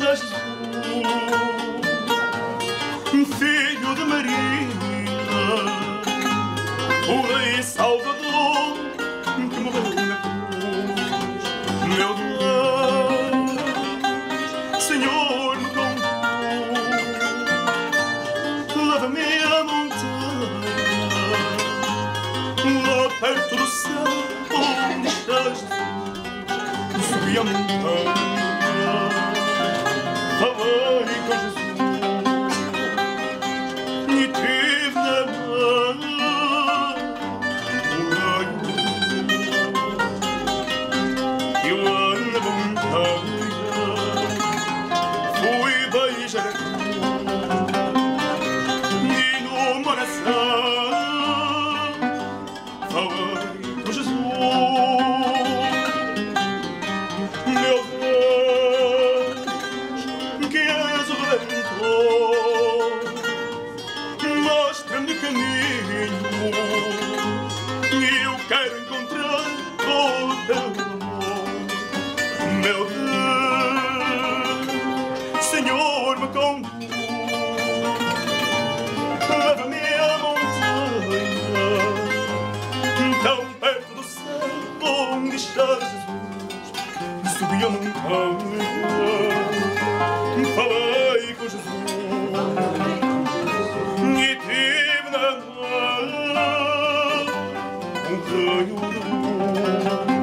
Jesus, filho de Maria, o Rei Salvador que morreu na cruz. Meu Deus, Senhor, me conduz, leva-me à montanha, lá perto do céu onde está Jesus. Subi a montanha, falei com Jesus e tive na mão o raio. E lá na montanha fui beijar a cruz e numa oração falei com Jesus. Meu Deus, que és o Redentor, mostra-me o caminho e eu quero encontrar o teu amor. Meu Deus, Senhor, me conduz, leva-me à montanha, tão perto do céu onde está Jesus. Subi a montanha, falei com Jesus e tive na mão um raio de luz.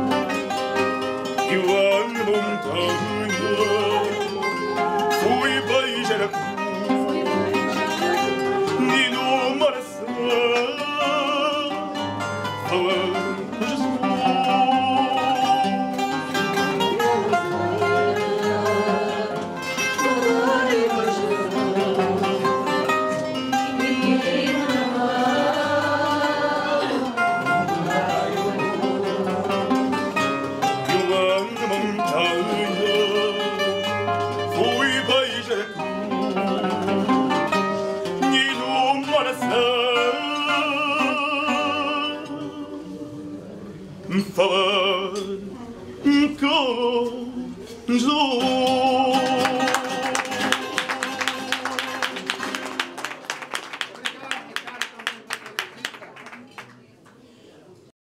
E lá na montanha fui beijar a cruz e numa oração falei com Jesus. Fui beijar a cruz e numa oração falar com Jesus.